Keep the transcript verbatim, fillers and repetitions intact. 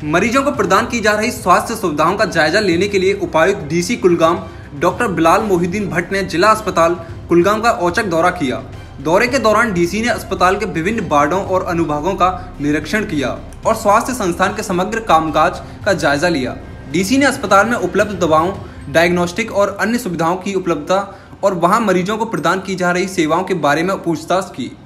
मरीजों को प्रदान की जा रही स्वास्थ्य सुविधाओं का जायजा लेने के लिए उपायुक्त डीसी कुलगाम डॉक्टर बिलाल मोहिउद्दीन भट्ट ने जिला अस्पताल कुलगाम का औचक दौरा किया। दौरे के दौरान डीसी ने अस्पताल के विभिन्न वार्डों और अनुभागों का निरीक्षण किया और स्वास्थ्य संस्थान के समग्र कामकाज का जायजा लिया। डीसी ने अस्पताल में उपलब्ध दवाओं, डायग्नोस्टिक और अन्य सुविधाओं की उपलब्धता और वहां मरीजों को प्रदान की जा रही सेवाओं के बारे में पूछताछ की।